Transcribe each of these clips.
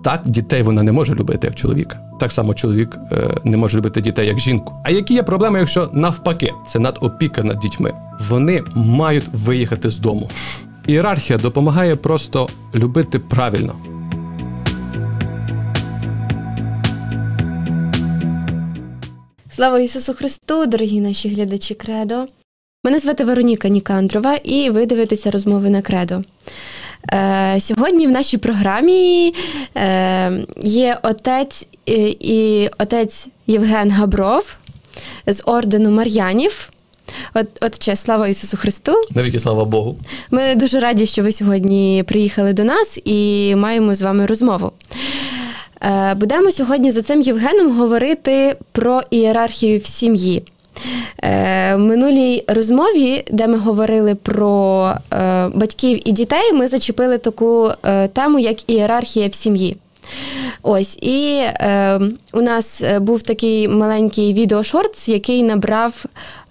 Так, дітей вона не може любити, як чоловік. Так само чоловік не може любити дітей, як жінку. А які є проблеми, якщо навпаки? Це надопіка над дітьми. Вони мають виїхати з дому. Ієрархія допомагає просто любити правильно. Слава Ісусу Христу, дорогі наші глядачі Кредо. Мене звати Вероніка Нікандрова, і ви дивитеся розмови на Кредо. Сьогодні в нашій програмі є отець Євген Габров з ордену Мар'янів. Отче, слава Ісусу Христу. Навіки слава Богу. Ми дуже раді, що ви сьогодні приїхали до нас і маємо з вами розмову. Будемо сьогодні з отцем Євгеном говорити про ієрархію в сім'ї. В минулій розмові, де ми говорили про батьків і дітей, ми зачепили таку тему, як ієрархія в сім'ї. Ось, і у нас був такий маленький відеошортс, який набрав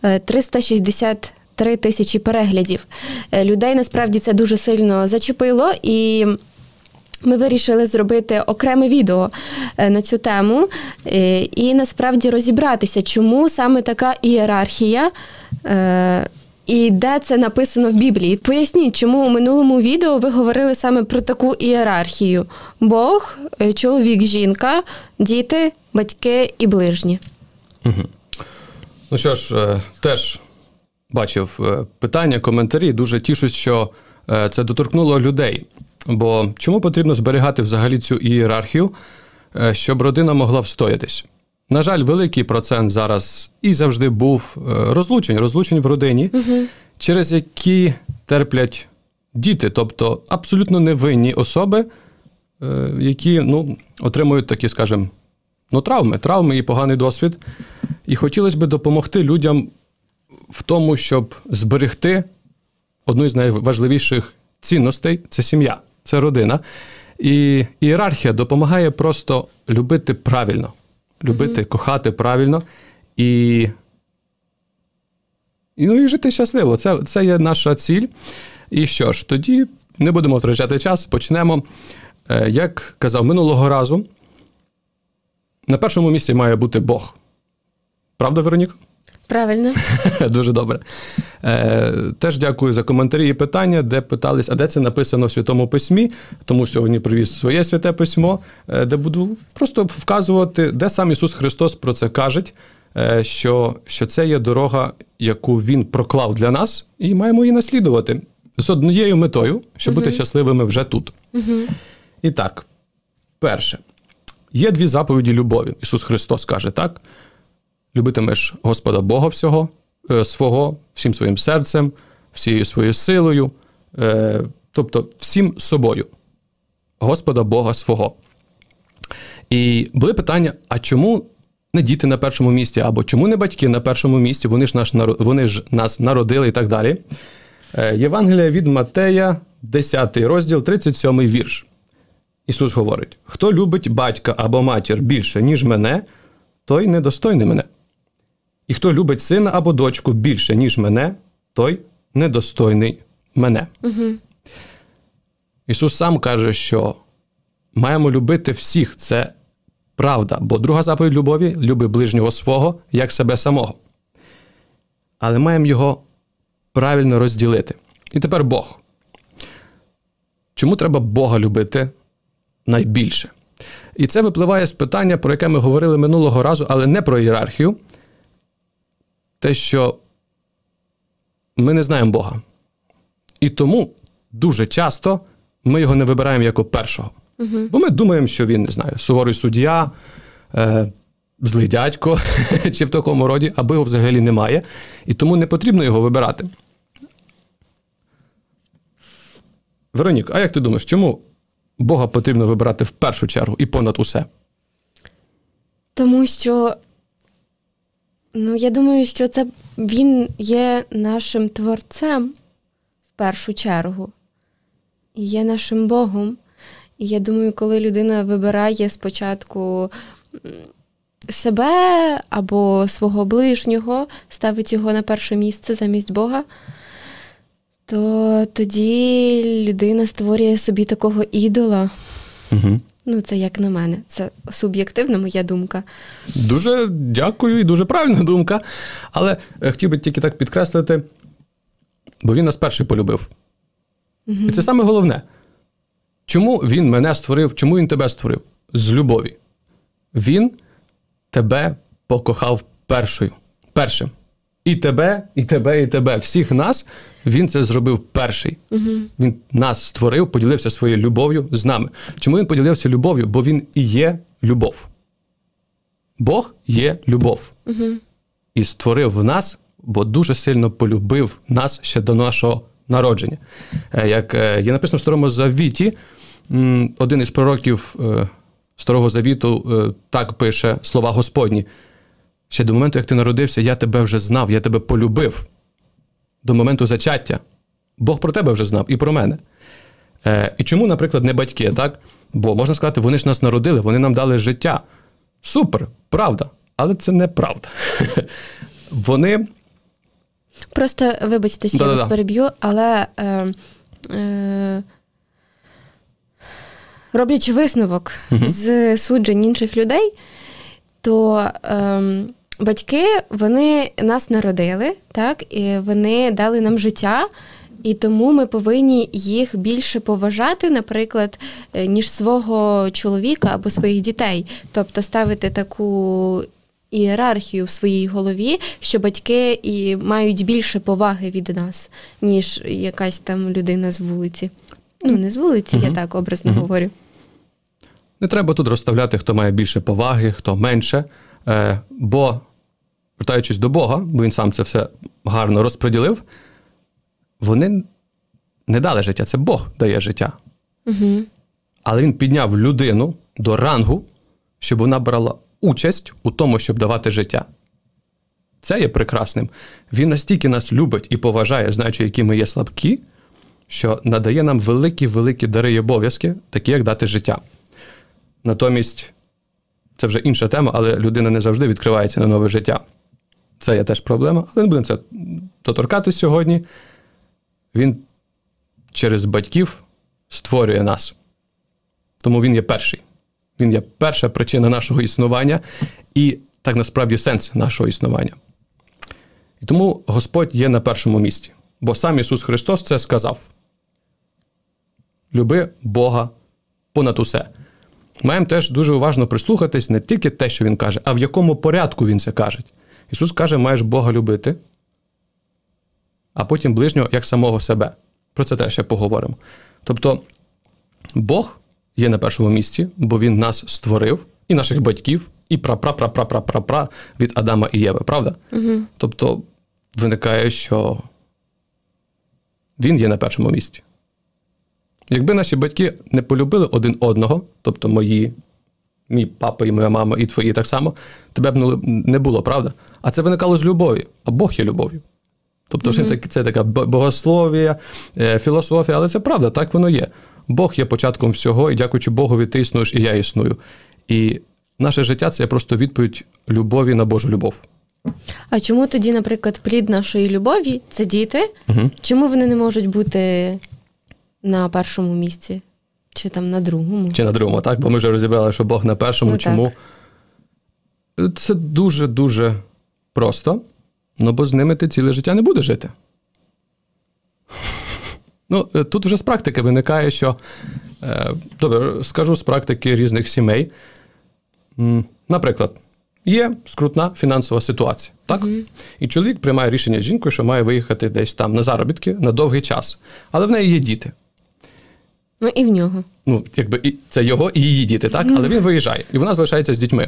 363 тисячі переглядів. Людей, насправді, це дуже сильно зачепило, і ми вирішили зробити окреме відео на цю тему і насправді розібратися, чому саме така ієрархія і де це написано в Біблії. Поясніть, чому у минулому відео ви говорили саме про таку ієрархію. Бог, чоловік, жінка, діти, батьки і ближні. Угу. Ну що ж, теж бачив питання, коментарі. Дуже тішусь, що це доторкнуло людей. Бо чому потрібно зберігати взагалі цю ієрархію, щоб родина могла встоятись? На жаль, великий процент зараз і завжди був розлучень в родині, через які терплять діти, тобто абсолютно невинні особи, які отримують такі, скажімо, травми і поганий досвід. І хотілося б допомогти людям в тому, щоб зберегти одну з найважливіших цінностей – це сім'я. Це родина. І ієрархія допомагає просто любити правильно. Любити, кохати правильно. І жити щасливо. Це є наша ціль. І що ж, тоді не будемо втрачати час, почнемо. Як казав минулого разу, на першому місці має бути Бог. Правда, Вероніка? Правильно. Дуже добре. Теж дякую за коментарі і питання, де питались, а де це написано в Святому Письмі. Тому сьогодні привіз своє Святе Письмо, де буду просто вказувати, де сам Ісус Христос про це каже, що це є дорога, яку Він проклав для нас, і маємо її наслідувати. З однією метою, щоб бути щасливими вже тут. І так, перше. Є дві заповіді любові. Ісус Христос каже, так? Любитимеш Господа Бога свого, всім своїм серцем, всією своєю силою, тобто всім собою. Господа Бога свого. І були питання, а чому не діти на першому місці, або чому не батьки на першому місці, вони ж нас народили і так далі. Євангелія від Матея, 10 розділ, 37 вірш. Ісус говорить, хто любить батька або матір більше, ніж мене, той недостойний мене. І хто любить сина або дочку більше, ніж мене, той недостойний мене. Ісус сам каже, що маємо любити всіх. Це правда. Бо друга заповідь любові – люби ближнього свого, як себе самого. Але маємо його правильно розділити. І тепер Бог. Чому треба Бога любити найбільше? І це випливає з питання, про яке ми говорили минулого разу, але не про ієрархію. Те, що ми не знаємо Бога. І тому дуже часто ми його не вибираємо як першого. Бо ми думаємо, що він, не знаю, суворий суддя, злий дядько, чи в такому роді, або його взагалі немає. І тому не потрібно його вибирати. Веронік, а як ти думаєш, чому Бога потрібно вибирати в першу чергу і понад усе? Тому що, я думаю, що він є нашим Творцем в першу чергу. І є нашим Богом. І я думаю, коли людина вибирає спочатку себе або свого ближнього, ставить його на перше місце замість Бога, то тоді людина створює собі такого ідола. Ну, це як на мене. Це суб'єктивна моя думка. Дуже дякую і дуже правильна думка. Але хотів би тільки так підкреслити, бо він нас перший полюбив. І це саме головне. Чому він мене створив, чому він тебе створив? З любові. Він тебе покохав першим. І тебе, і тебе, і тебе. Всіх нас він це зробив перший. Він нас створив, поділився своєю любов'ю з нами. Чому він поділився любов'ю? Бо він і є любов. Бог є любов. І створив в нас, бо дуже сильно полюбив нас ще до нашого народження. Як є написано в Старому Завіті, один із пророків Старого Завіту так пише слова Господні. Ще до моменту, як ти народився, я тебе вже знав, я тебе полюбив. До моменту зачаття. Бог про тебе вже знав і про мене. І чому, наприклад, не батьки, так? Бо, можна сказати, вони ж нас народили, вони нам дали життя. Супер, правда. Але це неправда. Вони... Просто, вибачте, що я вас переб'ю, але роблячи висновок з суджень інших людей, то батьки, вони нас народили, так, і вони дали нам життя, і тому ми повинні їх більше поважати, наприклад, ніж свого чоловіка або своїх дітей. Тобто ставити таку ієрархію в своїй голові, що батьки і мають більше поваги від нас, ніж якась там людина з вулиці. Ну, не з вулиці, я так образно говорю. Не треба тут розставляти, хто має більше поваги, хто менше, бо, вертаючись до Бога, бо він сам це все гарно розподілив, вони не дали життя, це Бог дає життя. Але він підняв людину до рангу, щоб вона брала участь у тому, щоб давати життя. Це є прекрасним. Він настільки нас любить і поважає, знаючи, які ми є слабкі, що надає нам великі-великі дари і обов'язки, такі, як дати життя. Натомість, це вже інша тема, але людина не завжди відкривається на нове життя. Це є теж проблема, але не будемо це доторкатись сьогодні. Він через батьків створює нас. Тому він є перший. Він є перша причина нашого існування і так насправді сенс нашого існування. І тому Господь є на першому місці. Бо сам Ісус Христос це сказав. Люби Бога понад усе. Маємо теж дуже уважно прислухатись не тільки те, що Він каже, а в якому порядку Він це каже. Ісус каже, маєш Бога любити, а потім ближнього як самого себе. Про це теж ще поговоримо. Тобто, Бог є на першому місці, бо Він нас створив, і наших батьків, і пра-пра-пра-пра-пра-пра від Адама і Єви, правда? Тобто, виникає, що Він є на першому місці. Якби наші батьки не полюбили один одного, тобто мій папа і моя мама, і твої так само, тебе б не було, правда? А це виникало з любові, а Бог є любов'ю. Тобто це така богослов'я, філософія, але це правда, так воно є. Бог є початком всього, і дякуючи Богові, ти існуєш, і я існую. І наше життя – це просто відповідь любові на Божу любов. А чому тоді, наприклад, плід нашої любові – це діти? Чому вони не можуть бути на першому місці? Чи там на другому? Чи на другому, так? Бо ми вже розібрали, що Бог на першому. Ну, чому? Так. Це дуже-дуже просто. Бо з ними ти ціле життя не будеш жити. Тут вже з практики виникає, що... Добре, скажу з практики різних сімей. Наприклад, є скрутна фінансова ситуація, так? І чоловік приймає рішення з жінкою, що має виїхати десь там на заробітки на довгий час. Але в неї є діти. Ну, і в нього. Це його і її діти, так? Але він виїжджає, і вона залишається з дітьми.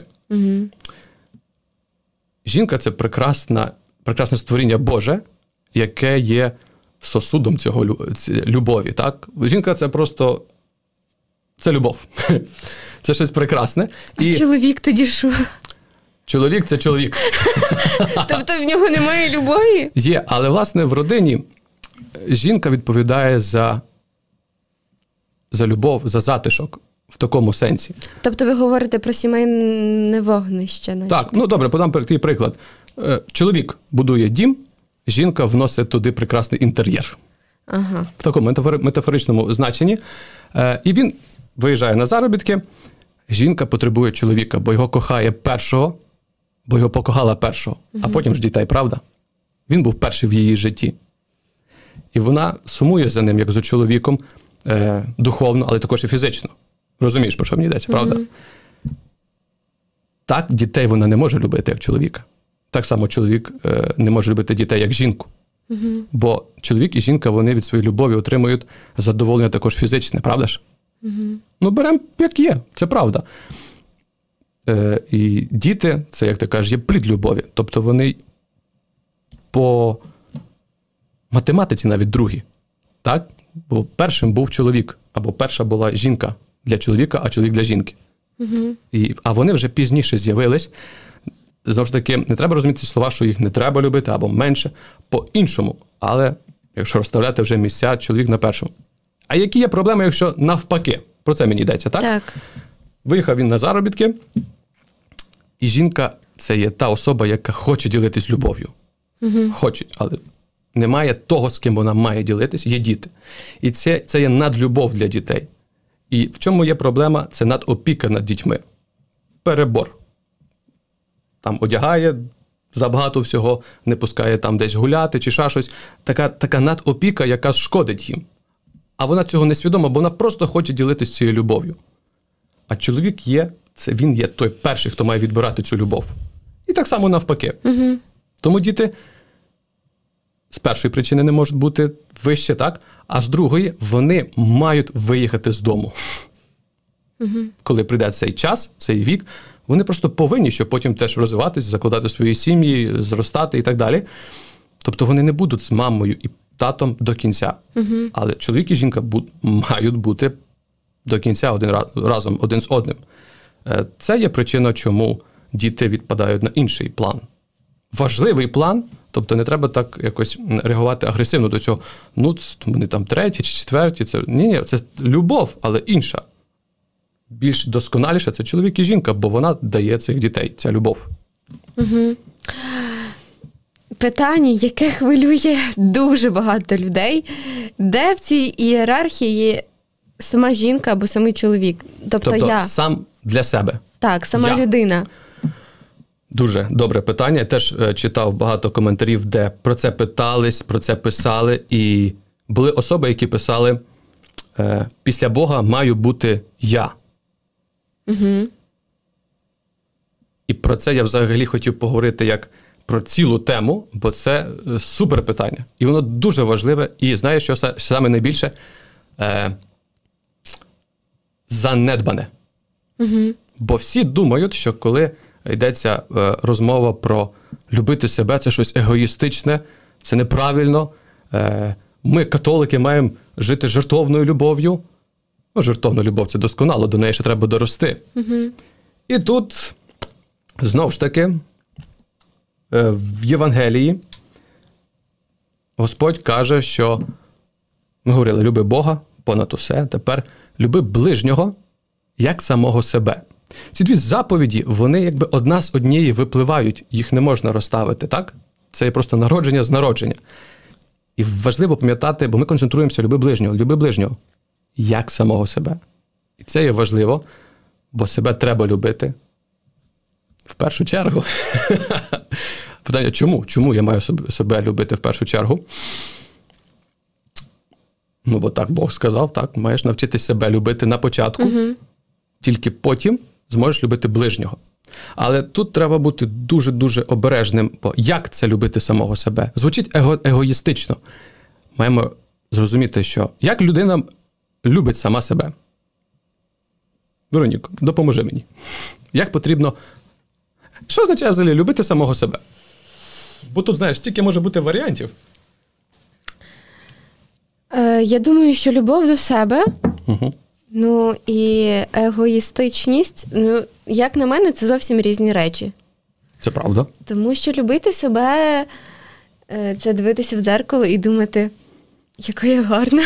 Жінка – це прекрасне створіння Боже, яке є сосудом цього любові, так? Жінка – це просто... Це любов. Це щось прекрасне. А чоловік тоді що? Чоловік – це чоловік. Тобто в нього немає любові? Є, але, власне, в родині жінка відповідає за любов, за затишок в такому сенсі. Тобто ви говорите про сімейне вогнище? Наче. Так, добре, подам такий приклад. Чоловік будує дім, жінка вносить туди прекрасний інтер'єр. В такому метафоричному значенні. І він виїжджає на заробітки, жінка потребує чоловіка, бо його кохає першого, бо його покохала першого, а потім ж дітей, правда? Він був перший в її житті. І вона сумує за ним, як за чоловіком, духовно, але також і фізично. Розумієш, про що мені йдеться, правда? Так, дітей вона не може любити, як чоловіка. Так само чоловік не може любити дітей, як жінку. Бо чоловік і жінка, вони від своєї любові отримують задоволення також фізичне, правда ж? Ну, беремо, як є, це правда. І діти, це, як ти кажеш, є плід любові. Тобто вони по математиці навіть другі. Так? Бо першим був чоловік, або перша була жінка для чоловіка, а чоловік для жінки. А вони вже пізніше з'явились. Знову ж таки, не треба розуміти ці слова, що їх не треба любити, або менше, по-іншому. Але, якщо розставляти вже місця, чоловік на першому. А які є проблеми, якщо навпаки? Про це мені йдеться, так? Так. Виїхав він на заробітки, і жінка – це є та особа, яка хоче ділитись любов'ю. Хоче, але немає того, з ким вона має ділитись, є діти. І це є надлюбов для дітей. І в чому є проблема? Це надопіка над дітьми. Перебор. Там одягає забагато всього, не пускає там десь гуляти чи ще щось. Така надопіка, яка шкодить їм. А вона цього не свідома, бо вона просто хоче ділитися цією любов'ю. А чоловік він є той перший, хто має відбирати цю любов. І так само навпаки. Тому діти з першої причини не можуть бути вище, так? А з другої, вони мають виїхати з дому. Коли прийде цей час, цей вік, вони просто повинні, щоб потім теж розвиватись, закладати свої сім'ї, зростати і так далі. Тобто вони не будуть з мамою і татом до кінця. Але чоловік і жінка мають бути до кінця разом, один з одним. Це є причина, чому діти відпадають на інший план. Важливий план, тобто не треба так якось реагувати агресивно до цього. Ну, вони там треті чи четверті. Ні, це любов, але інша. Більш досконаліша – це чоловік і жінка, бо вона дає цих дітей, ця любов. Питання, яке хвилює дуже багато людей. Де в цій ієрархії сама жінка або самий чоловік? Тобто я. Сам для себе. Так, сама людина. Дуже добре питання. Я теж читав багато коментарів, де про це питались, про це писали. І були особи, які писали: після Бога маю бути я. І про це я взагалі хотів поговорити як про цілу тему, бо це супер питання. І воно дуже важливе. І знаєш, що саме найбільше? Занедбане. Бо всі думають, що коли йдеться розмова про любити себе, це щось егоїстичне, це неправильно. Ми, католики, маємо жити жертовною любов'ю. Ну, жертовна любов – це досконало, до неї ще треба дорости. І тут, знову ж таки, в Євангелії Господь каже, що ми говорили, люби Бога понад усе, тепер люби ближнього, як самого себе. Ці дві заповіді, вони якби одна з однієї випливають, їх не можна розставити, так? Це є просто народження з народження. І важливо пам'ятати, бо ми концентруємося, люби ближнього, як самого себе. І це є важливо, бо себе треба любити в першу чергу. Питання, чому? Чому я маю себе любити в першу чергу? Ну, бо так Бог сказав, так, маєш навчитись себе любити на початку, тільки потім зможеш любити ближнього. Але тут треба бути дуже-дуже обережним, бо як це любити самого себе? Звучить егоїстично. Маємо зрозуміти, що як людина любить сама себе. Вероніко, допоможи мені. Як потрібно... Що означає взагалі любити самого себе? Бо тут, знаєш, стільки може бути варіантів. Я думаю, що любов до себе, ну і егоїстичність, ну, як на мене, це зовсім різні речі. Це правда. Тому що любити себе – це дивитися в дзеркало і думати, яка я гарна.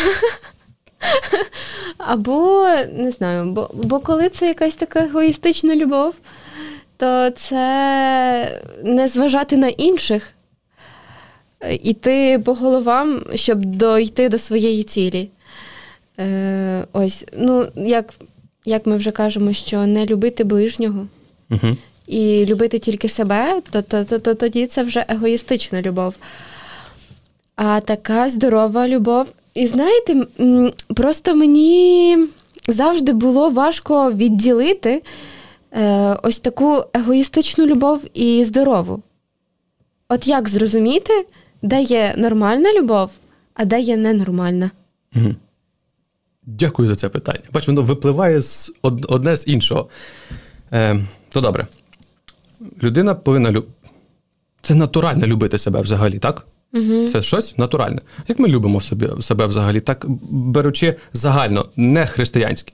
Або, не знаю, бо коли це якась така егоїстична любов, то це не зважати на інших, іти по головам, щоб дойти до своєї цілі. Ось, ну, як як ми вже кажемо, що не любити ближнього і любити тільки себе, то тоді це вже егоїстична любов. А така здорова любов. І знаєте, просто мені завжди було важко відділити ось таку егоїстичну любов і здорову. От як зрозуміти, де є нормальна любов, а де є ненормальна? Дякую за це питання. Бач, воно випливає одне з іншого. То добре. Людина повинна Це натурально любити себе взагалі, так? Це щось натуральне. Як ми любимо себе взагалі, так беручи загально, не християнське.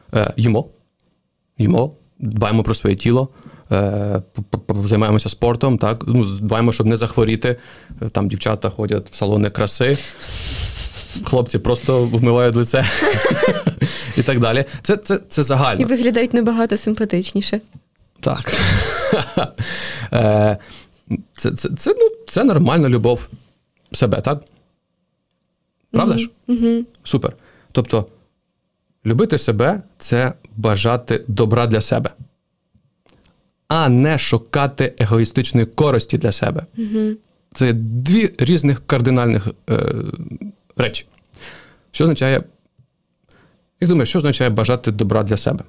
Їмо, дбаємо про своє тіло, займаємося спортом, так? Дбаємо, щоб не захворіти. Там дівчата ходять в салони краси, хлопці просто вмивають лице і так далі. Це загально. І виглядають набагато симпатичніше. Так. Це нормальна любов себе, так? Правда ж? Супер. Тобто, любити себе – це бажати добра для себе, а не шукати егоїстичної користі для себе. Це дві різних кардинальних речі. Що означає, як думаєш, що означає бажати добра для себе?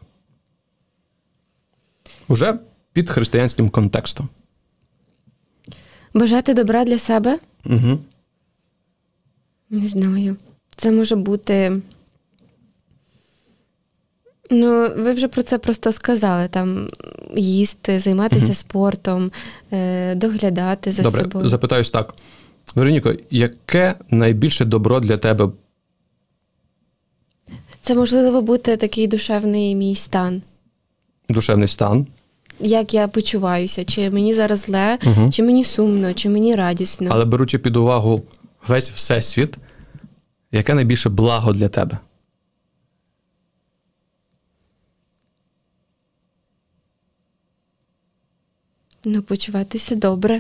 Уже під християнським контекстом. Бажати добра для себе? Не знаю. Це може бути... ви вже про це просто сказали. Там їсти, займатися спортом, доглядати за собою. Добре, запитаюсь так. Вероніко, яке найбільше добро для тебе? Це, можливо, бути такий душевний мій стан. Душевний стан? Як я почуваюся, чи мені зараз зле, чи мені сумно, чи мені радісно. Але беручи під увагу весь всесвіт, яке найбільше благо для тебе? Почуватися добре.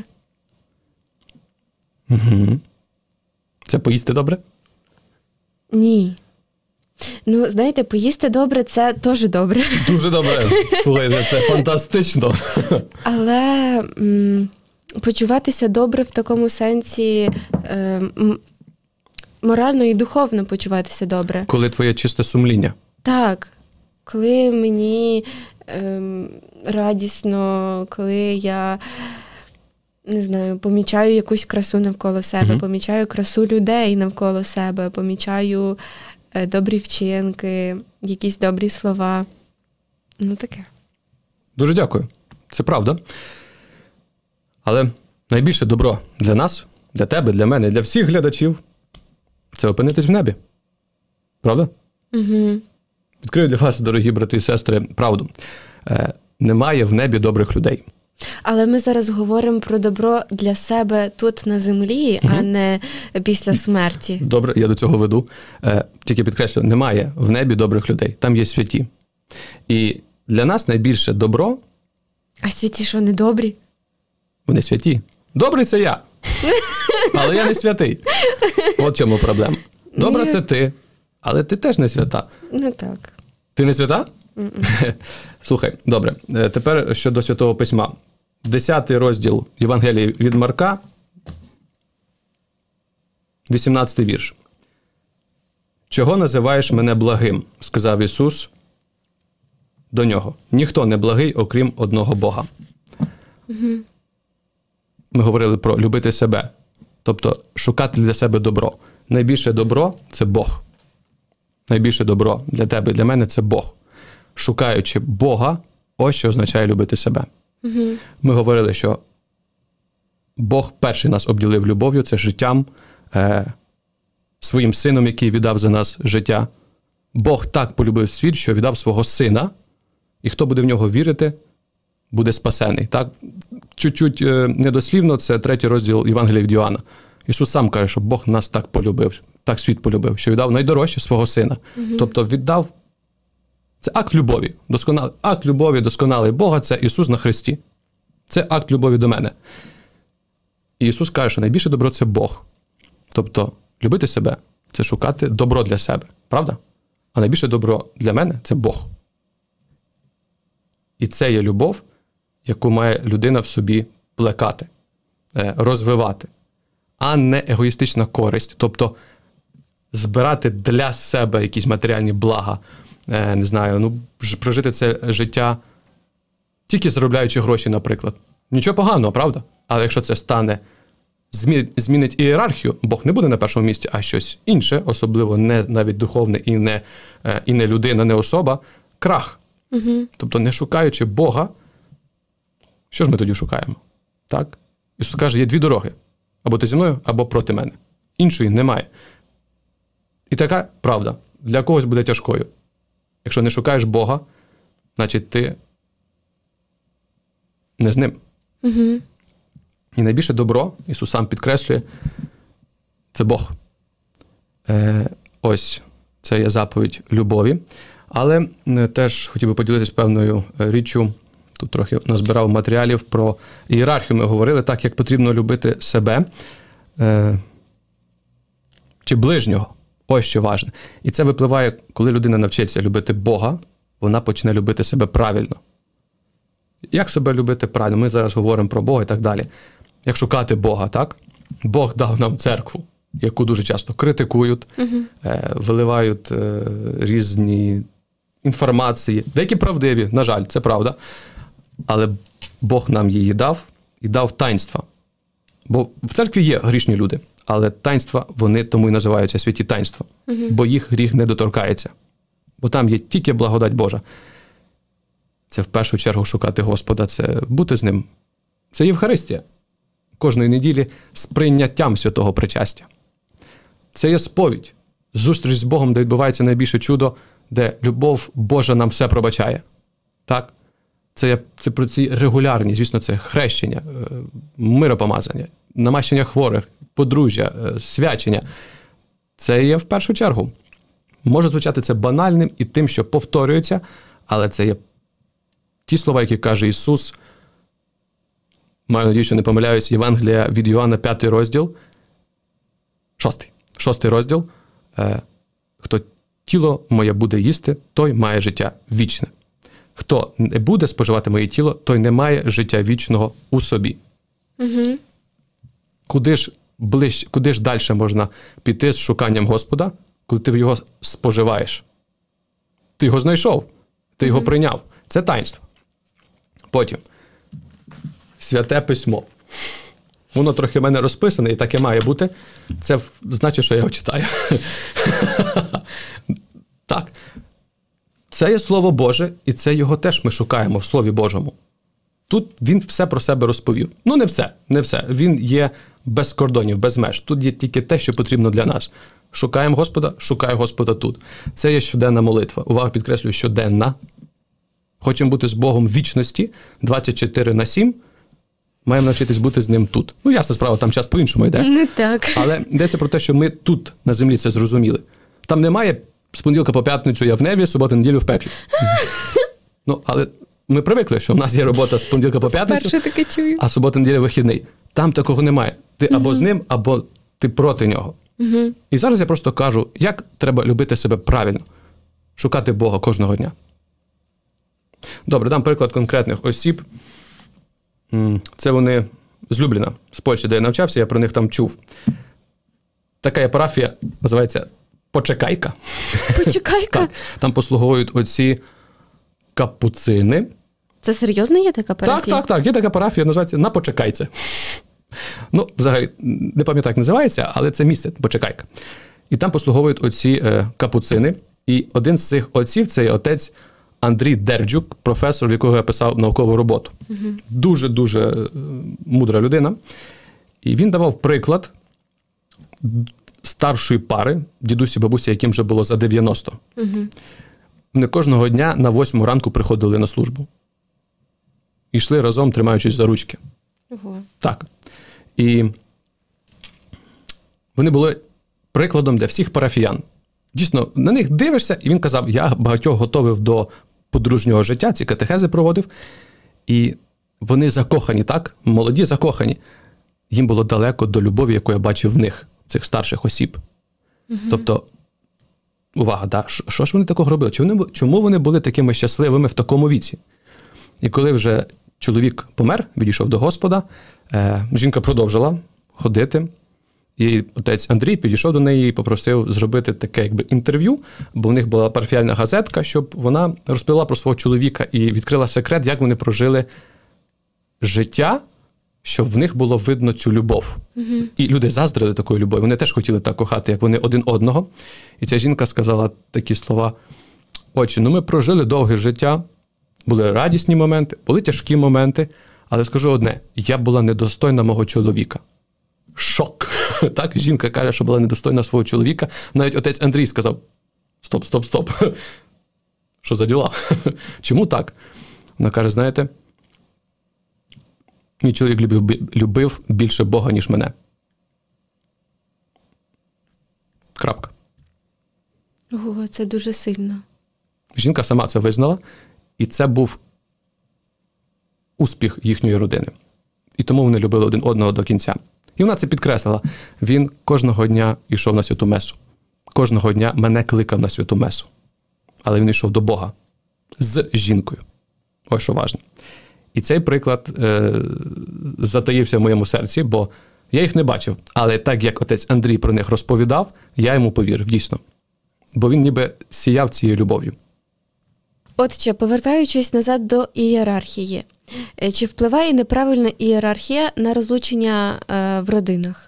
Це поїсти добре? Ні. Знаєте, поїсти добре – це теж добре. Дуже добре. Слухайте, це фантастично. Але почуватися добре в такому сенсі морально і духовно почуватися добре. Коли твоє чисте сумління. Так. Коли мені радісно, коли я, не знаю, помічаю якусь красу навколо себе, помічаю красу людей навколо себе, помічаю добрі вчинки, якісь добрі слова. Таке. Дуже дякую. Це правда. Але найбільше добро для нас, для тебе, для мене, для всіх глядачів – це опинитись в небі. Правда? Відкрию для вас, дорогі брати і сестри, правду. Немає в небі добрих людей. Але ми зараз говоримо про добро для себе тут на землі, а не після смерті. Добре, я до цього веду. Тільки підкреслю, немає в небі добрих людей. Там є святі. І для нас найбільше добро... А святі що, не добрі? Вони святі. Добрий – це я. Але я не святий. От в чому проблема. Добра – це ти. Але ти теж не свята. Так. Ти не свята? Слухай, добре. Тепер щодо Святого Письма. 10 розділ Євангелії від Марка, 18 вірш. «Чого називаєш мене благим?» – сказав Ісус до нього. «Ніхто не благий, окрім одного Бога». Ми говорили про любити себе. Тобто шукати для себе добро. Найбільше добро – це Бог. Найбільше добро для тебе і для мене – це Бог. Шукаючи Бога, ось що означає любити себе. Ми говорили, що Бог перший нас обділив любов'ю, це життям, своїм сином, який віддав за нас життя. Бог так полюбив світ, що віддав свого сина, і хто буде в нього вірити, буде спасений. Так? Чуть-чуть недослівно, це 3 розділ Євангелія від Йоанна. Ісус сам каже, що Бог нас так полюбив, так світ полюбив, що віддав найдорожче свого сина. Тобто віддав. Це акт любові. Акт любові досконалий Бога – це Ісус на хресті. Це акт любові до мене. І Ісус каже, що найбільше добро – це Бог. Тобто любити себе – це шукати добро для себе. Правда? А найбільше добро для мене – це Бог. І це є любов, яку має людина в собі плекати, розвивати, а не егоїстична користь. Тобто збирати для себе якісь матеріальні блага, не знаю, прожити це життя тільки заробляючи гроші, наприклад. Нічого поганого, правда? Але якщо це змінить ієрархію, Бог не буде на першому місці, а щось інше, особливо не навіть духовне і не людина, не особа, крах. Угу. Тобто, не шукаючи Бога, що ж ми тоді шукаємо? Так? Ісус каже, є дві дороги. Або ти зі мною, або проти мене. Іншої немає. І така правда для когось буде тяжкою. Якщо не шукаєш Бога, значить ти не з ним. Угу. І найбільше добро, Ісус сам підкреслює, це Бог. Ось, це є заповідь любові. Але теж хотів би поділитися певною річчю. Тут трохи назбирав матеріалів про ієрархію. Ми говорили так, як потрібно любити себе чи ближнього. Ось що важливо. І це випливає, коли людина навчиться любити Бога, вона почне любити себе правильно. Як себе любити правильно? Ми зараз говоримо про Бога і так далі. Як шукати Бога, так? Бог дав нам церкву, яку дуже часто критикують, виливають різні інформації, деякі правдиві, на жаль, це правда. Але Бог нам її дав і дав таїнства. Бо в церкві є грішні люди, але таїнства, вони тому і називаються святі таїнства. Бо їх гріх не доторкається. Бо там є тільки благодать Божа. Це в першу чергу шукати Господа, це бути з Ним. Це Євхаристія. Кожної неділі з прийняттям святого причастя. Це є сповідь. Зустріч з Богом, де відбувається найбільше чудо, де любов Божа нам все пробачає. Так? Це про ці регулярні, звісно, це хрещення, миропомазання, намащення хворих, подружжя, свячення. Це є в першу чергу. Може звучати це банальним і тим, що повторюється, але це є ті слова, які каже Ісус. Маю надію, що не помиляюсь, Євангелія від Йоанна, 5 розділ, 6 розділ. Хто тіло моє буде їсти, той має життя вічне. Хто не буде споживати моє тіло, той не має життя вічного у собі. Угу. Куди ж далі можна піти з шуканням Господа, коли ти його споживаєш? Ти його знайшов, ти його прийняв. Це таїнство. Потім. Святе письмо. Воно трохи в мене розписане, і таке має бути. Це значить, що я його читаю. Так. Це є Слово Боже, і це його теж ми шукаємо в Слові Божому. Тут він все про себе розповів. Ну, не все. Він є без кордонів, без меж. Тут є тільки те, що потрібно для нас. Шукаємо Господа, шукаю Господа тут. Це є щоденна молитва. Увага, підкреслюю, щоденна. Хочемо бути з Богом в вічності, 24/7. Маємо навчитись бути з Ним тут. Ну, ясна справа, там час по-іншому йде. Не так. Але йдеться про те, що ми тут, на землі, це зрозуміли. Там немає з понеділка по п'ятницю я в небі, суботу, неділю в пеклі. Ну, але ми привикли, що в нас є робота з понеділка по п'ятницю, таке чую. а субота, неділя вихідний. Там такого немає. Ти або з ним, або ти проти нього. І зараз я просто кажу, як треба любити себе правильно. Шукати Бога кожного дня. Добре, дам приклад конкретних осіб. Це вони з Любліна, з Польщі, де я навчався, я про них там чув. Така є парафія, називається Почекайка. Почекайка? Так, там послуговують отці капуцини. Це серйозно є така парафія? Так. Є така парафія, називається На Почекайце. Ну, взагалі, не пам'ятаю, як називається, але це місце Почекайка. І там послуговують отці капуцини. І один з цих отців – це отець Андрій Дердзюк, професор, в якого я писав наукову роботу. Дуже-дуже мудра людина. І він давав приклад старшої пари, дідусі, бабусі, яким вже було за 90. Вони кожного дня на 8 ранку приходили на службу. І йшли разом, тримаючись за ручки. Так. І вони були прикладом для всіх парафіян. Дійсно, на них дивишся, і він казав, я багатьох готовив до подружнього життя, ці катехези проводив, і вони закохані, так? Молоді закохані. Їм було далеко до любові, яку я бачив в них, цих старших осіб. Тобто, увага, що ж вони такого робили? Чому вони були такими щасливими в такому віці? І коли вже чоловік помер, відійшов до Господа, жінка продовжила ходити. І отець Андрій підійшов до неї і попросив зробити таке якби інтерв'ю, бо в них була парафіяльна газетка, щоб вона розповіла про свого чоловіка і відкрила секрет, як вони прожили життя, щоб в них було видно цю любов. І люди заздрили такою любов'ю, вони теж хотіли так кохати, як вони один одного. І ця жінка сказала такі слова: «Отче, ми прожили довге життя, були радісні моменти, були тяжкі моменти, але скажу одне, я була недостойна мого чоловіка». Шок. Так, жінка каже, що була недостойна свого чоловіка. Навіть отець Андрій сказав: стоп. Що за діла? Чому так? Вона каже, знаєте, мій чоловік любив більше Бога, ніж мене. Крапка. Ого, це дуже сильно. Жінка сама це визнала, і це був успіх їхньої родини. І тому вони любили один одного до кінця. І вона це підкреслила. Він кожного дня йшов на святу месу. Кожного дня мене кликав на святу месу. Але він йшов до Бога з жінкою. Ось що важливо. І цей приклад затаївся в моєму серці, бо я їх не бачив. Але так, як отець Андрій про них розповідав, я йому повірив, дійсно. Бо він ніби сіяв цією любов'ю. Отже, повертаючись назад до ієрархії, чи впливає неправильна ієрархія на розлучення в родинах?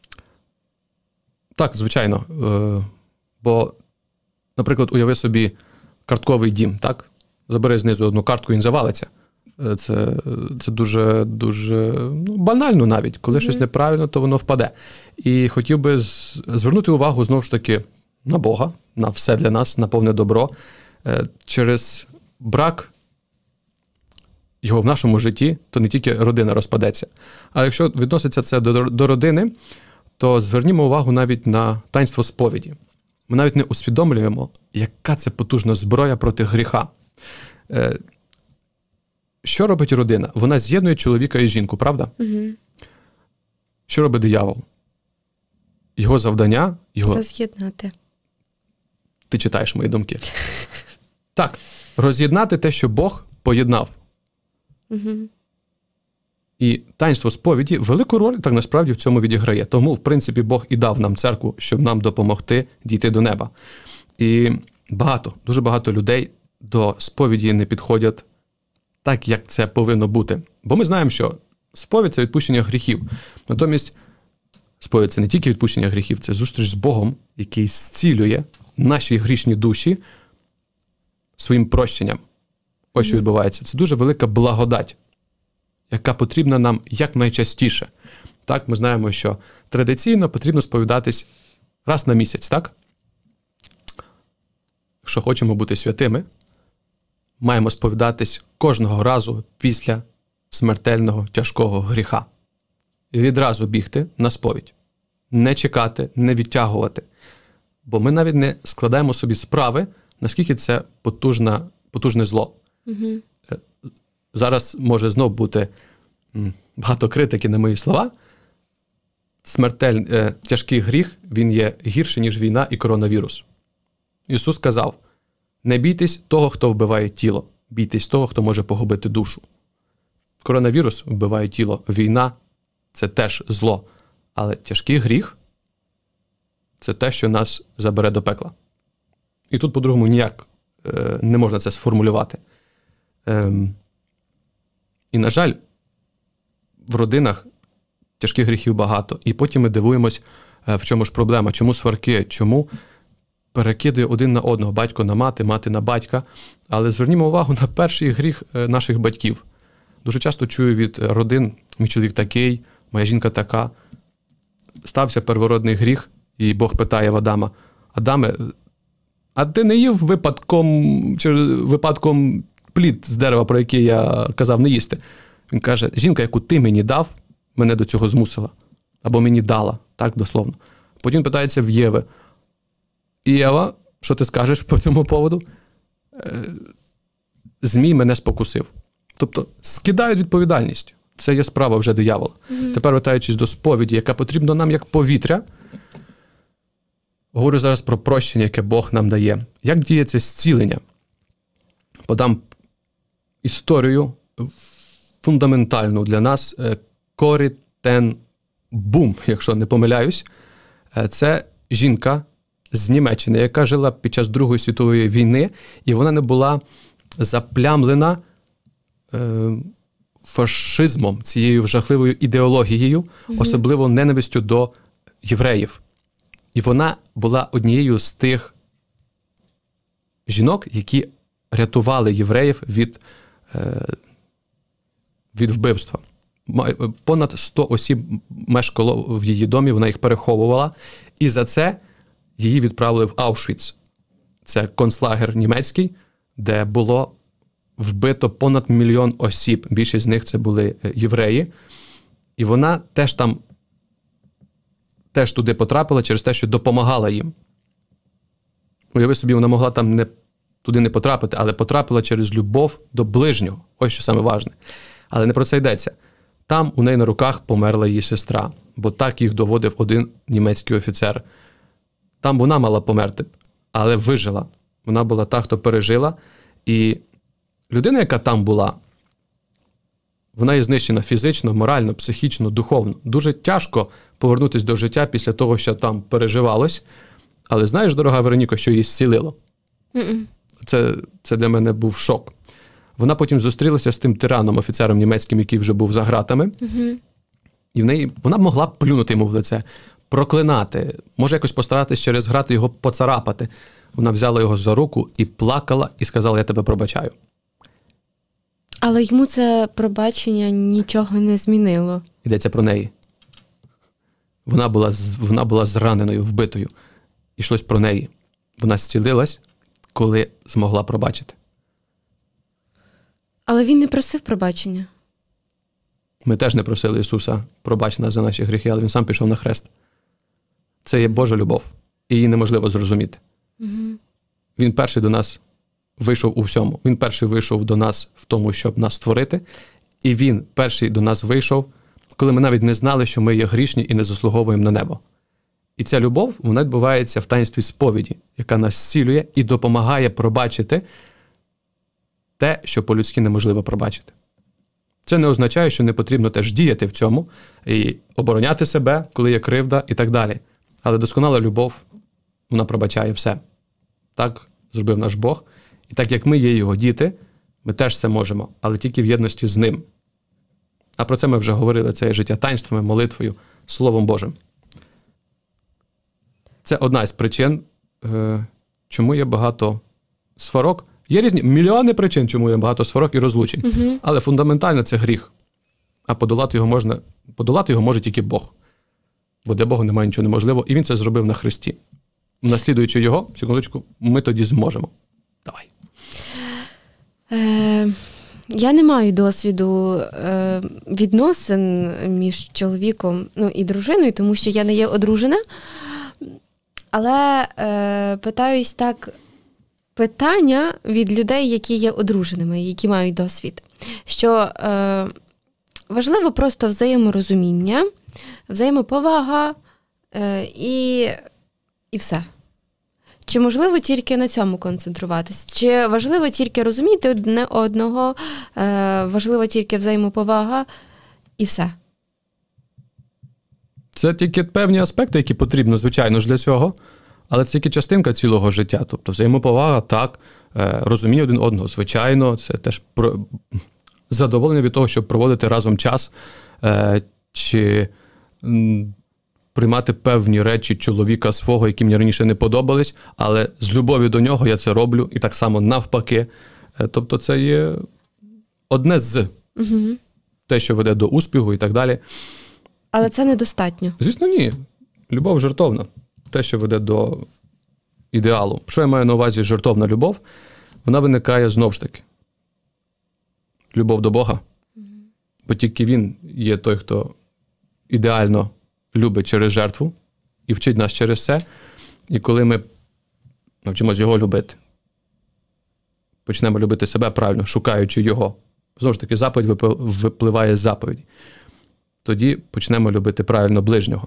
Так, звичайно. Бо, наприклад, уяви собі картковий дім, так? Забери знизу одну картку, він завалиться. Це дуже банально навіть. Коли щось неправильно, то воно впаде. І хотів би звернути увагу, знову ж таки, на Бога, на все для нас, на повне добро. Через брак його в нашому житті, то не тільки родина розпадеться. А якщо відноситься це до родини, то звернімо увагу навіть на таїнство сповіді. Ми навіть не усвідомлюємо, яка це потужна зброя проти гріха. Що робить родина? Вона з'єднує чоловіка і жінку, правда? Угу. Що робить диявол? Його завдання... Роз'єднати. Ти читаєш мої думки. Так, роз'єднати те, що Бог поєднав. Угу. І таїнство сповіді велику роль, так насправді, в цьому відіграє. Тому, в принципі, Бог і дав нам церкву, щоб нам допомогти дійти до неба. І дуже багато людей до сповіді не підходять так, як це повинно бути. Бо ми знаємо, що сповідь – це відпущення гріхів. Натомість сповідь – це не тільки відпущення гріхів, це зустріч з Богом, який зцілює наші грішні душі своїм прощенням. Ось що відбувається. Це дуже велика благодать, яка потрібна нам якнайчастіше. Так, ми знаємо, що традиційно потрібно сповідатись раз на місяць, так? Якщо хочемо бути святими, маємо сповідатись кожного разу після смертельного, тяжкого гріха. І відразу бігти на сповідь. Не чекати, не відтягувати. Бо ми навіть не складаємо собі справи, наскільки це потужне зло. Угу. Зараз може знов бути багато критики на мої слова. Тяжкий гріх, він є гірше, ніж війна і коронавірус. Ісус сказав: не бійтесь того, хто вбиває тіло, бійтесь того, хто може погубити душу. Коронавірус вбиває тіло, війна – це теж зло. Але тяжкий гріх – це те, що нас забере до пекла. І тут по-другому ніяк не можна це сформулювати. І, на жаль, в родинах тяжких гріхів багато. І потім ми дивуємось, в чому ж проблема, чому сварки, чому перекидує один на одного, батько на мати, мати на батька. Але звернімо увагу на перший гріх наших батьків. Дуже часто чую від родин: мій чоловік такий, моя жінка така. Стався первородний гріх, і Бог питає в Адама: Адаме, а ти не їв випадком плід з дерева, про який я казав не їсти? Він каже: жінка, яку ти мені дав, мене до цього змусила. Або мені дала, так дословно. Потім питається в Єви: Єва, що ти скажеш по цьому поводу? Змій мене спокусив. Тобто скидають відповідальність. Це є справа вже диявола. Тепер, вертаючись до сповіді, яка потрібна нам як повітря, говорю зараз про прощення, яке Бог нам дає. Як діє це зцілення? Подам історію фундаментальну для нас Корі тен Бум, якщо не помиляюсь. Це жінка з Німеччини, яка жила під час Другої світової війни, і вона не була заплямлена фашизмом, цією жахливою ідеологією, особливо ненавистю до євреїв. І вона була однією з тих жінок, які рятували євреїв від вбивства. Понад 100 осіб мешкало в її домі, вона їх переховувала, і за це її відправили в Аушвіц. Це концлагер німецький, де було вбито понад 1 мільйон осіб. Більшість з них це були євреї. І вона теж туди потрапила через те, що допомагала їм. Уяви собі, вона могла там туди не потрапити, але потрапила через любов до ближнього. Ось що саме важне. Але не про це йдеться. Там у неї на руках померла її сестра, бо так їх доводив один німецький офіцер. Там вона мала померти, але вижила. Вона була та, хто пережила. І людина, яка там була, вона є знищена фізично, морально, психічно, духовно. Дуже тяжко повернутися до життя після того, що там переживалось. Але знаєш, дорога Вероніко, що її зцілило? Це для мене був шок. Вона потім зустрілася з тим тираном, офіцером німецьким, який вже був за ґратами. І вона могла б плюнути йому в лице, проклинати, може якось постаратись через грати його поцарапати. Вона взяла його за руку і плакала, і сказала: «Я тебе пробачаю». Але йому це пробачення нічого не змінило. Йдеться про неї. Вона була зраненою, вбитою. Ішлось про неї. Вона зцілилась, коли змогла пробачити. Але він не просив пробачення. Ми теж не просили Ісуса: «Пробач нас за наші гріхи», але Він сам пішов на хрест. Це є Божа любов. І її неможливо зрозуміти. Він перший до нас вийшов у всьому. Він перший вийшов до нас в тому, щоб нас створити. І Він перший до нас вийшов, коли ми навіть не знали, що ми є грішні і не заслуговуємо на небо. І ця любов, вона відбувається в таїнстві сповіді, яка нас зцілює і допомагає пробачити те, що по-людськи неможливо пробачити. Це не означає, що не потрібно теж діяти в цьому і обороняти себе, коли є кривда і так далі. Але досконала любов, вона пробачає все. Так зробив наш Бог. І так як ми є Його діти, ми теж це можемо, але тільки в єдності з Ним. А про це ми вже говорили, це є життя таїнствами, молитвою, Словом Божим. Це одна з причин, чому є багато сварок. Є різні, мільйони причин, чому є багато сварок і розлучень. Але фундаментально це гріх. А подолати його може тільки Бог. Бо для Бога немає нічого неможливого, і Він це зробив на хресті. Наслідуючи Його, секундочку, ми тоді зможемо. Давай. Я не маю досвіду відносин між чоловіком і дружиною, тому що я не є одружена. Але питаюсь так, питання від людей, які є одруженими, які мають досвід. Що важливо просто взаєморозуміння, взаємоповага і все. Чи можливо тільки на цьому концентруватися? Чи важливо тільки розуміти одне одного, важливо тільки взаємоповага і все? Це тільки певні аспекти, які потрібно, звичайно ж, для цього, але це тільки частинка цілого життя. Тобто взаємоповага, так, розуміння один одного, звичайно, це теж задоволення від того, щоб проводити разом час, чи приймати певні речі чоловіка свого, які мені раніше не подобались, але з любов'ю до нього я це роблю, і так само навпаки. Тобто це є одне з те, що веде до успіху і так далі. Але це недостатньо. Звісно, ні. Любов жертовна. Те, що веде до ідеалу. Що я маю на увазі жертовна любов? Вона виникає знову ж таки. Любов до Бога. Бо тільки Він є той, хто ідеально любить через жертву і вчить нас через це. І коли ми навчимось Його любити, почнемо любити себе правильно, шукаючи Його. Знову ж таки, заповідь випливає з заповіді. Тоді почнемо любити правильно ближнього.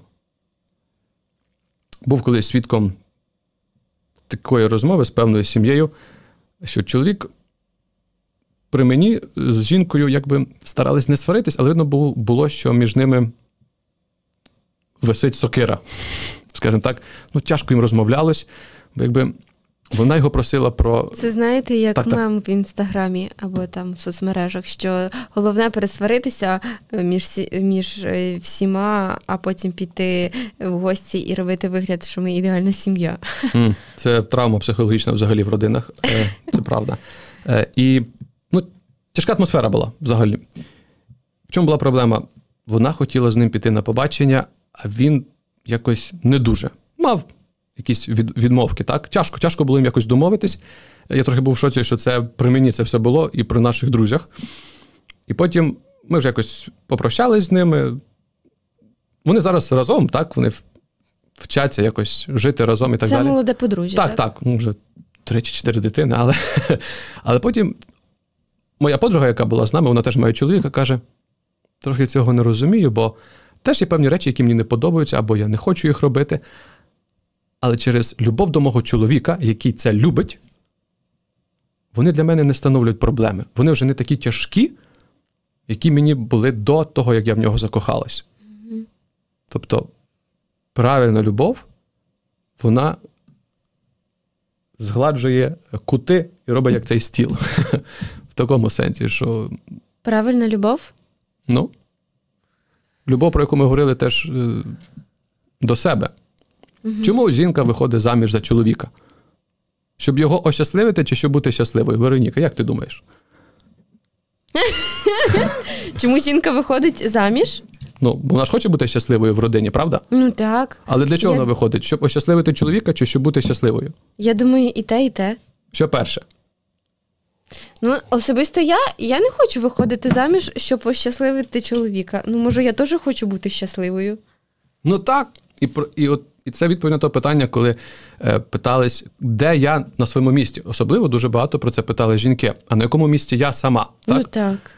Був колись свідком такої розмови з певною сім'єю, що чоловік при мені з жінкою якби старались не сваритись, але видно було, що між ними висить сокира. Скажімо так, тяжко їм розмовлялось, бо якби вона його просила про... Це знаєте, як мем в Інстаграмі або там в соцмережах, що головне пересваритися між всіма, а потім піти в гості і робити вигляд, що ми ідеальна сім'я. Це травма психологічна взагалі в родинах, це правда. І тяжка атмосфера була взагалі. В чому була проблема? Вона хотіла з ним піти на побачення, а він якось не дуже. Мав якісь відмовки, так? Тяжко було їм якось домовитись. Я трохи був в шоці, що це при мені це все було і при наших друзях. І потім ми вже якось попрощались з ними. Вони зараз разом, так? Вони вчаться якось жити разом і так далі. Це молоде подружжя, так? Так. Вже 3 чи 4 дитини, але потім моя подруга, яка була з нами, вона теж має чоловіка, каже, трохи цього не розумію, бо теж є певні речі, які мені не подобаються, або я не хочу їх робити. Але через любов до мого чоловіка, який це любить, вони для мене не становлюють проблеми. Вони вже не такі тяжкі, які мені були до того, як я в нього закохалась. Mm-hmm. Тобто, правильна любов, вона згладжує кути і робить як цей стіл. В такому сенсі, що... Правильна любов? Любов, про яку ми говорили теж до себе. Угу. Чому жінка виходить заміж за чоловіка? Щоб його ощасливити чи щоб бути щасливою? Вероніка, як ти думаєш? Чому жінка виходить заміж? Бо вона ж хоче бути щасливою в родині, правда? Так. Але для чого вона виходить? Щоб ощасливити чоловіка чи щоб бути щасливою? Я думаю, і те, і те. Що перше? Особисто я не хочу виходити заміж, щоб ощасливити чоловіка. Може, я теж хочу бути щасливою. Так. І це відповідь на те питання, коли питались, де я на своєму місці. Особливо дуже багато про це питали жінки. А на якому місці я сама? Так? Так.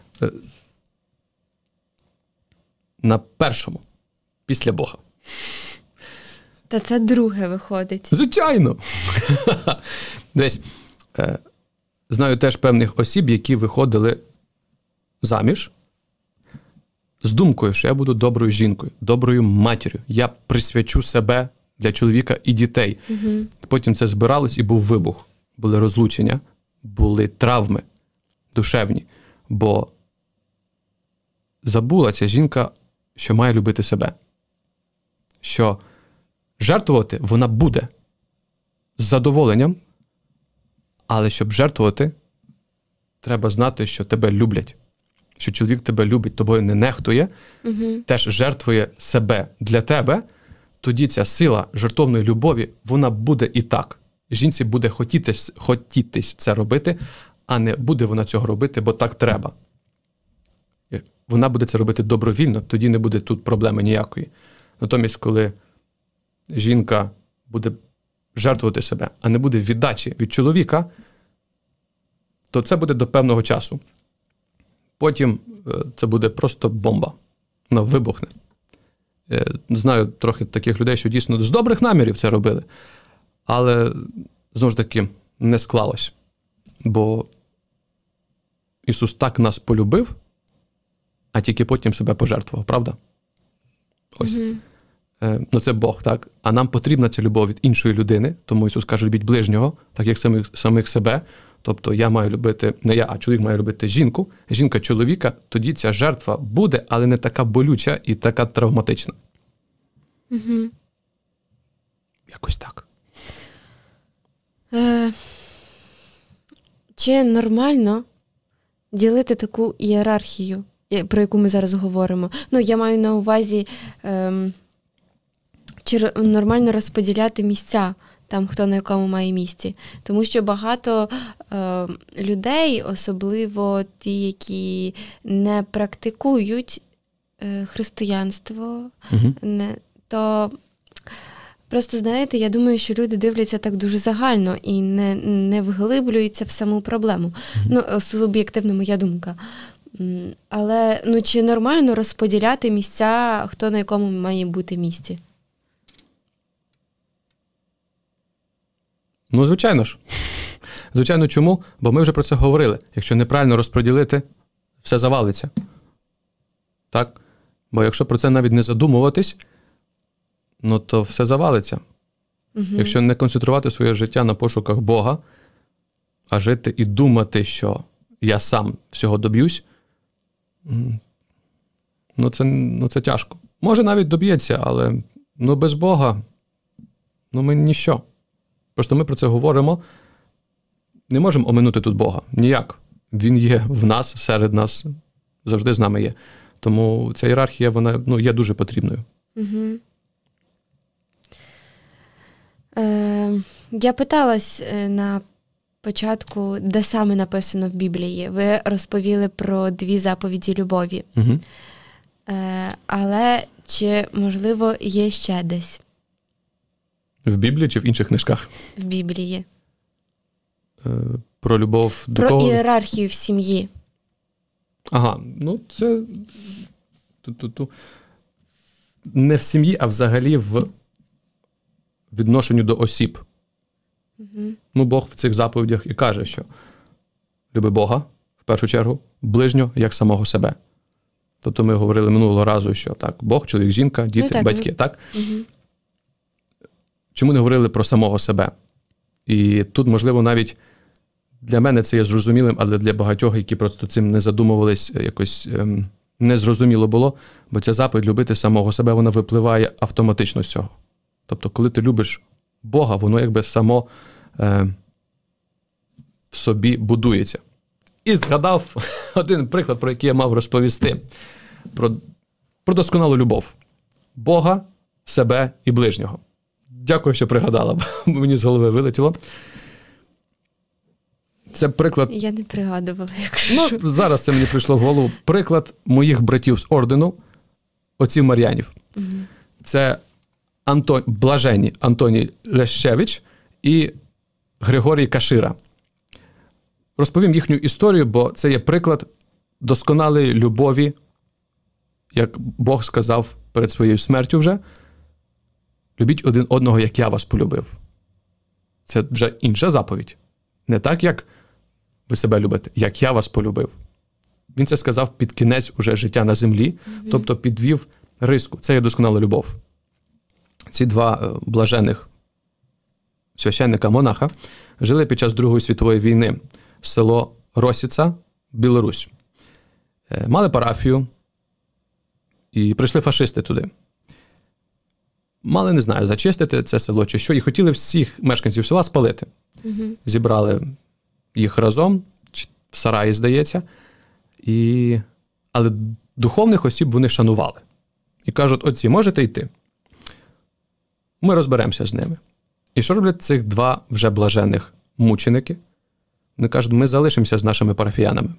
На першому. Після Бога. Та це друге виходить. Звичайно. Десь. Знаю теж певних осіб, які виходили заміж з думкою, що я буду доброю жінкою, доброю матір'ю. Я присвячу себе для чоловіка і дітей. Угу. Потім це збиралось і був вибух. Були розлучення, були травми душевні. Бо забула ця жінка, що має любити себе. Що жертвувати вона буде з задоволенням, але щоб жертвувати, треба знати, що тебе люблять. Що чоловік тебе любить, тобою не нехтує, теж жертвує себе для тебе, тоді ця сила жертовної любові, вона буде і так. Жінці буде хотітись це робити, а не буде вона цього робити, бо так треба. Вона буде це робити добровільно, тоді не буде тут проблеми ніякої. Натомість, коли жінка буде жертвувати себе, а не буде віддачі від чоловіка, то це буде до певного часу. Потім це буде просто бомба. Вона вибухне. Знаю трохи таких людей, що дійсно з добрих намірів це робили. Але, знову ж таки, не склалось. Бо Ісус так нас полюбив, а тільки потім себе пожертвував, правда? Ось. Угу. Це Бог, так? А нам потрібна ця любов від іншої людини, тому Ісус каже, любіть ближнього, так як самих себе. Тобто я маю любити, не я, а чоловік має любити жінку, жінка чоловіка, тоді ця жертва буде, але не така болюча і така травматична. Угу. Якось так. Чи нормально ділити таку ієрархію, про яку ми зараз говоримо? Я маю на увазі, чи нормально розподіляти місця, там хто на якому має місці. Тому що багато людей, особливо ті, які не практикують християнство, то просто, знаєте, я думаю, що люди дивляться так дуже загально і не вглиблюються в саму проблему. Суб'єктивна моя думка. Але чи нормально розподіляти місця, хто на якому має бути місці? Звичайно ж. Звичайно, чому? Бо ми вже про це говорили. Якщо неправильно розподілити, все завалиться. Так? Бо якщо про це навіть не задумуватись, ну то все завалиться. Якщо не концентрувати своє життя на пошуках Бога, а жити і думати, що я сам всього доб'юсь, це тяжко. Може навіть доб'ється, але без Бога ми ніщо. Просто ми про це говоримо, не можемо оминути тут Бога. Ніяк. Він є в нас, серед нас, завжди з нами є. Тому ця ієрархія, вона є дуже потрібною. Я питалась на початку, де саме написано в Біблії. Ви розповіли про 2 заповіді любові. Але чи, можливо, є ще десь? В Біблії чи в інших книжках? В Біблії. Про любов до кого? Про ієрархію в сім'ї. Ага, це не в сім'ї, а взагалі в відношенню до осіб. Бог в цих заповідях і каже, що люби Бога, в першу чергу, ближнього, як самого себе. Тобто ми говорили минулого разу, що так, Бог, чоловік, жінка, діти, батьки, так? Чому не говорили про самого себе? І тут, можливо, навіть для мене це є зрозумілим, але для багатьох, які просто цим не задумувались, якось незрозуміло було, бо ця заповідь любити самого себе, вона випливає автоматично з цього. Тобто, коли ти любиш Бога, воно якби само в собі будується. І згадав один приклад, про який я мав розповісти. Про досконалу любов. Бога, себе і ближнього. Дякую, що пригадала, бо мені з голови вилетіло. Це приклад... Я не пригадувала, якщо... Зараз це мені прийшло в голову. Приклад моїх братів з ордену, отців Мар'янів. Це блаженні Антоній Лещевич і Григорій Кашира. Розповім їхню історію, бо це є приклад досконалої любові, як Бог сказав перед своєю смертю вже. Любіть один одного, як я вас полюбив. Це вже інша заповідь. Не так, як ви себе любите, як я вас полюбив. Він це сказав під кінець уже життя на землі, тобто підвів риску. Це є досконала любов. Ці 2 блажених священника-монаха жили під час Другої світової війни. Село Росіца, Білорусь. Мали парафію, і прийшли фашисти туди. Мали, не знаю, зачистити це село чи що, і хотіли всіх мешканців села спалити. Зібрали їх разом, в сараї, здається, але духовних осіб вони шанували. І кажуть, отці, можете йти? Ми розберемося з ними. І що роблять цих 2 вже блажених мученики? Вони кажуть, ми залишимося з нашими парафіянами.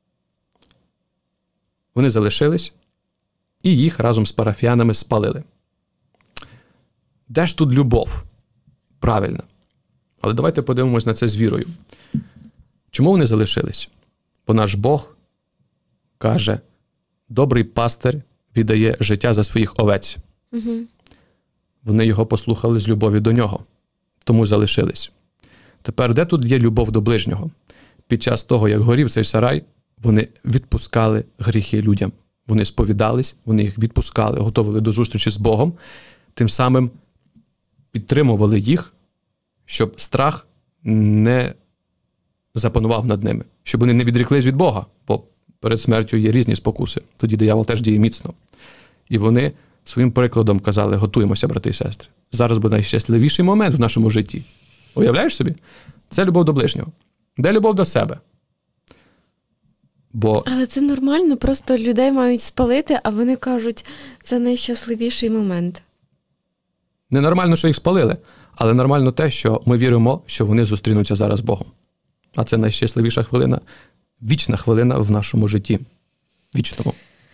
Вони залишились, і їх разом з парафіянами спалили. Де ж тут любов? Правильно. Але давайте подивимось на це з вірою. Чому вони залишились? Бо наш Бог каже, добрий пастир віддає життя за своїх овець. Вони його послухали з любові до нього, тому залишились. Тепер, де тут є любов до ближнього? Під час того, як горів цей сарай, вони відпускали гріхи людям. Вони сповідались, вони їх відпускали, готовили до зустрічі з Богом, тим самим підтримували їх, щоб страх не запанував над ними, щоб вони не відріклись від Бога, бо перед смертю є різні спокуси. Тоді диявол теж діє міцно. І вони своїм прикладом казали, готуємося, брати і сестри. Зараз буде найщасливіший момент в нашому житті. Уявляєш собі? Це любов до ближнього. Де любов до себе? Але це нормально, просто людей мають спалити, а вони кажуть, це найщасливіший момент. Ненормально, що їх спалили, але нормально те, що ми віримо, що вони зустрінуться зараз з Богом. А це найщасливіша хвилина, вічна хвилина в нашому житті. Вічному.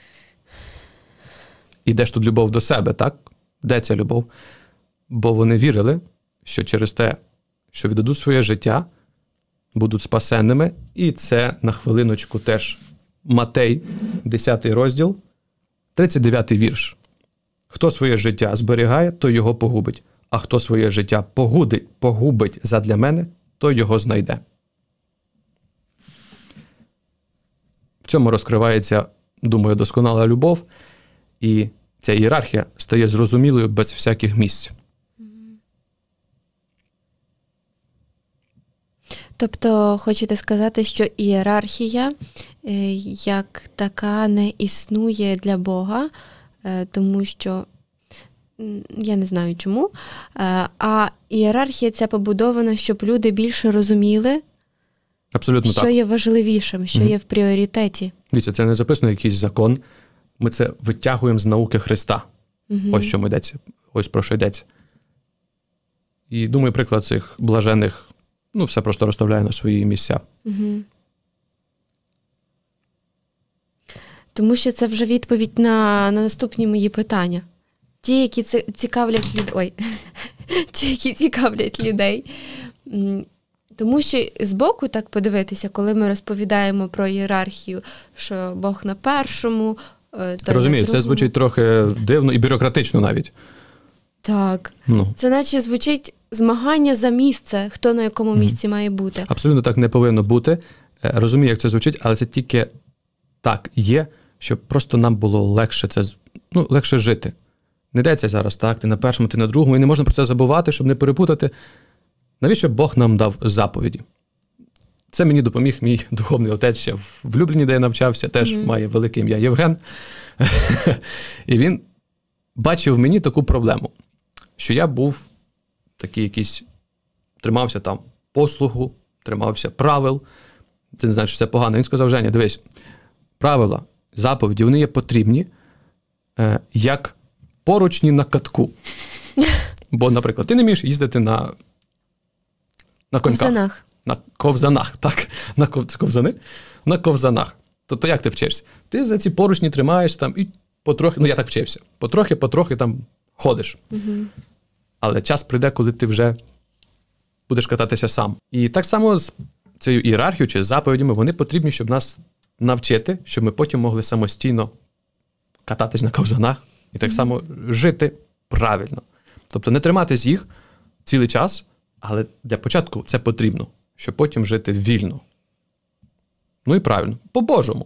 І де ж тут любов до себе, так? Де ця любов? Бо вони вірили, що через те, що віддадуть своє життя, будуть спасенними. І це, на хвилиночку, теж Матей, 10 розділ, 39 вірш. Хто своє життя зберігає, той його погубить. А хто своє життя погубить задля мене, той його знайде. цьому розкривається, думаю, досконала любов, і ця ієрархія стає зрозумілою без всяких місць. Тобто, хочете сказати, що ієрархія як така не існує для Бога, тому що, я не знаю чому, а ієрархія ця побудована, щоб люди більше розуміли, абсолютно що так. є важливішим, що є в пріоритеті. Дивіться, це не записано якийсь закон, ми це витягуємо з науки Христа. Ось що йдеться, ось про що йдеться. І думаю, приклад цих блажених, все просто розставляє на свої місця. Тому що це вже відповідь на наступні мої питання. Ті, які цікавлять людей. Тому що збоку так подивитися, коли ми розповідаємо про ієрархію, що Бог на першому, той розумію, на другому. це звучить трохи дивно і бюрократично навіть. Так. Це наче звучить змагання за місце, хто на якому місці має бути. Абсолютно так не повинно бути. Розумію, як це звучить, але це тільки так є, щоб просто нам було легше легше жити. Не йдеться зараз так, ти на першому, ти на другому, і не можна про це забувати, щоб не перепутати. Навіщо Бог нам дав заповіді? Це мені допоміг мій духовний отець ще в Любліні, де я навчався, теж має велике ім'я Євген. І він бачив в мені таку проблему, що я був такий якийсь, тримався там послуху, тримався правил. Це не значить, що це погано. Він сказав: Женя, дивись, правила, заповіді, вони є потрібні, як поручні на катку. Бо, наприклад, ти не вмієш їздити на коньках. Ковзанах. На ковзанах, так. Ковзани? На ковзанах. Тобто як ти вчишся? Ти за ці поручні тримаєш там і потрохи, я так вчився, потрохи там ходиш. Але час прийде, коли ти вже будеш кататися сам. І так само з цією ієрархією чи заповідями, вони потрібні, щоб нас навчити, щоб ми потім могли самостійно кататись на ковзанах і так само жити правильно. Тобто не триматись їх цілий час, але для початку це потрібно, щоб потім жити вільно. І правильно, по-божому.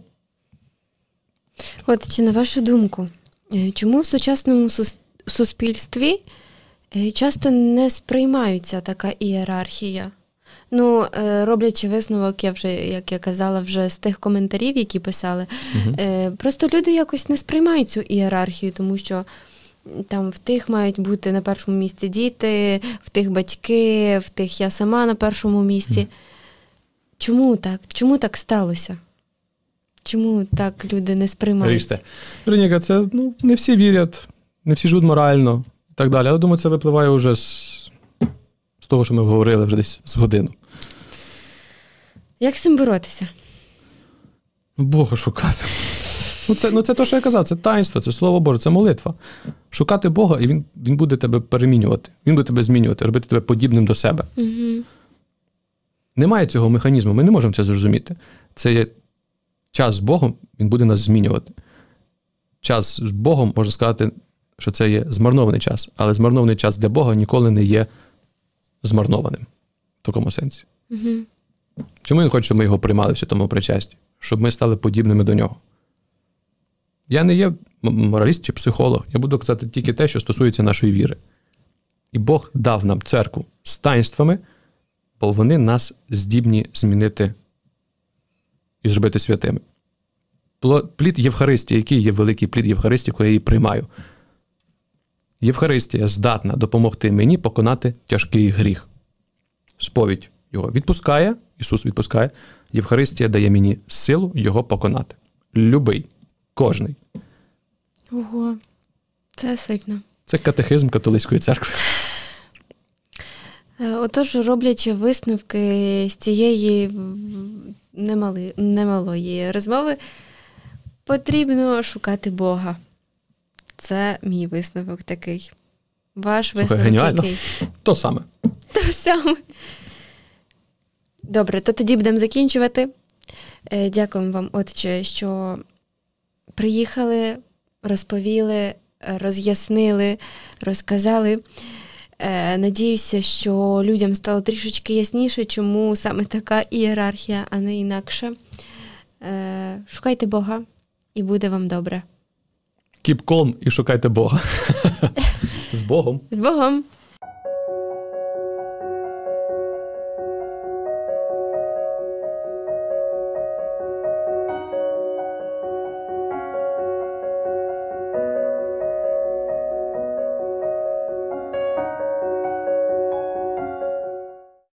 Чи на вашу думку, чому в сучасному суспільстві часто не сприймається така ієрархія? Роблячи висновок, як я казала, вже з тих коментарів, які писали, просто люди якось не сприймають цю ієрархію, тому що там в тих мають бути на першому місці діти, в тих батьки, в тих я сама на першому місці. Чому так? Чому так сталося? Чому так люди не сприймаються? Вероніка, це не всі вірять, не всі живуть морально і так далі. Але, думаю, це випливає вже з того, що ми говорили вже десь з годину. Як з цим боротися? Бога шукати. Це те, що я казав, це таїнство, це Слово Боже, це молитва. Шукати Бога, і Він буде тебе перемінювати. Він буде тебе змінювати, робити тебе подібним до себе. Немає цього механізму, ми не можемо це зрозуміти. Це є час з Богом, Він буде нас змінювати. Час з Богом, можна сказати, що це є змарнований час. Але змарнований час для Бога ніколи не є змарнованим. В такому сенсі. Чому Він хоче, щоб ми його приймали в святому причасті? Щоб ми стали подібними до нього. Я не є мораліст чи психолог. Я буду казати тільки те, що стосується нашої віри. І Бог дав нам церкву з таїнствами, бо вони нас здібні змінити і зробити святими. Плід Євхаристії, який є великий плід Євхаристії, коли я її приймаю? Євхаристія здатна допомогти мені поконати тяжкий гріх. Сповідь його відпускає, Ісус відпускає, Євхаристія дає мені силу його поконати. Любий, кожний. Ого, це сильно. Це катехизм католицької церкви. Отож, роблячи висновки з цієї немалої розмови, потрібно шукати Бога. Це мій висновок такий. Ваш висновок геніально. який? То саме. То саме. Добре, то тоді будемо закінчувати. Дякуємо вам, отче, що приїхали, розповіли, роз'яснили, розказали. Надіюся, що людям стало трішечки ясніше, чому саме така ієрархія, а не інакше. Шукайте Бога, і буде вам добре. Keep calm і шукайте Бога. З Богом. З Богом.